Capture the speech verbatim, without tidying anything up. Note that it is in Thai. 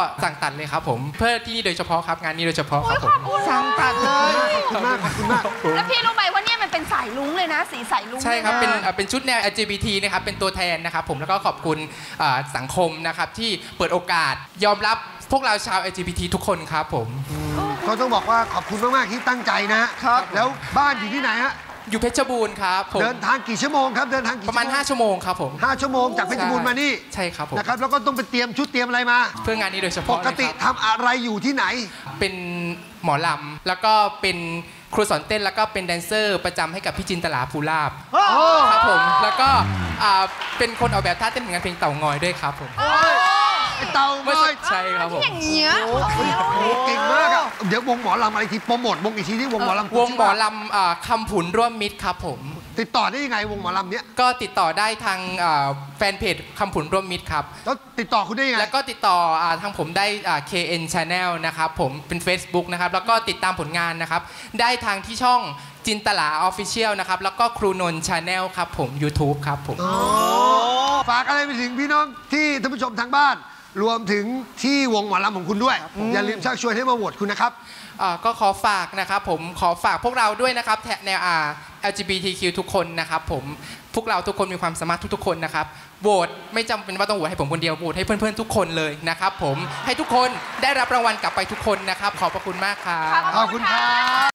สั่งตัดเลยครับผมเพื่อที่นี่โดยเฉพาะครับงานนี้โดยเฉพาะครับผมสั่งตัดเลยขอบคุณมากขอบคุณมากแล้วพี่รู้ไหมว่าเนี่ยมันเป็นสายลุ้งเลยนะสีสายลุ้งใช่ครับเป็นเป็นชุดแนว แอล จี บี ที นะครับเป็นตัวแทนนะครับผมแล้วก็ขอบคุณสังคมนะครับที่เปิดโอกาสยอมรับพวกเราชาว แอล จี บี ที ทุกคนครับผมก็ต้องบอกว่าขอบคุณมากๆที่ตั้งใจนะครับแล้วบ้านอยู่ที่ไหนฮะอยู่เพชรบูรณ์ครับผมเดินทางกี่ชั่วโมงครับเดินทางกี่ประมาณห้าชั่วโมงครับผมห้าชั่วโมงจากเพชรบูรณ์มานี่ใช่ครับผมนะครับแล้วก็ต้องไปเตรียมชุดเตรียมอะไรมาเพื่องานนี้โดยเฉพาะปกติทำอะไรอยู่ที่ไหนเป็นหมอลำแล้วก็เป็นครูสอนเต้นแล้วก็เป็นแดนเซอร์ประจำให้กับพี่จินตลาภูลาภครับผมแล้วก็เป็นคนออกแบบท่าเต้นงานเพลงเต่างอยด้วยครับผมเต่างอยใช่ครับผมอย่างเงี้ยเก่งมากอ่ะเดี๋ยววงหมอลำอะไรทีโปรโมทวงอีกทีที่วงหมอลำวงหมอลำคำผุนร่วมมิตรครับผมติดต่อได้ยังไงวงหมอลำเนี้ยก็ติดต่อได้ทางแฟนเพจคำผุนร่วมมิตรครับแล้วติดต่อคุณได้ยังไงแล้วก็ติดต่อทางผมได้ เค เอ็น Channel นะครับผมเป็น Facebook นะครับแล้วก็ติดตามผลงานนะครับได้ทางที่ช่องจินตลา Official นะครับแล้วก็ครูนนท์ Channel ครับผม YouTube ครับผมฝากอะไรไปถึงพี่น้องที่ท่านผู้ชมทางบ้านรวมถึงที่วงหมอลำของคุณด้วยอย่าลืมชักชวนให้มาโหวตคุณนะครับก็ขอฝากนะครับผมขอฝากพวกเราด้วยนะครับแนว แอล จี บี ที คิว ทุกคนนะครับผมพวกเราทุกคนมีความสามารถทุกๆคนนะครับโหวตไม่จำเป็นว่าต้องโหวตให้ผมคนเดียวโหวตให้เพื่อนๆทุกคนเลยนะครับผมให้ทุกคนได้รับรางวัลกลับไปทุกคนนะครับขอบพระคุณมากครับขอบคุณครับ